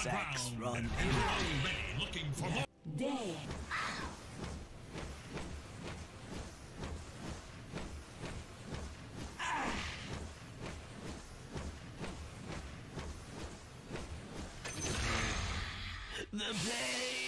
sacks run Already looking for more. Day. the pain.